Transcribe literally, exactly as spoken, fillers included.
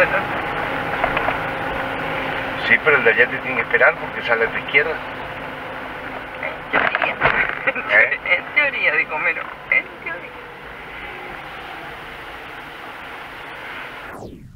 bueno. Sí, pero el de allá te tiene que esperar porque sale a tu izquierda. En teoría. ¿Eh? En teoría, digo, Mero. En teoría.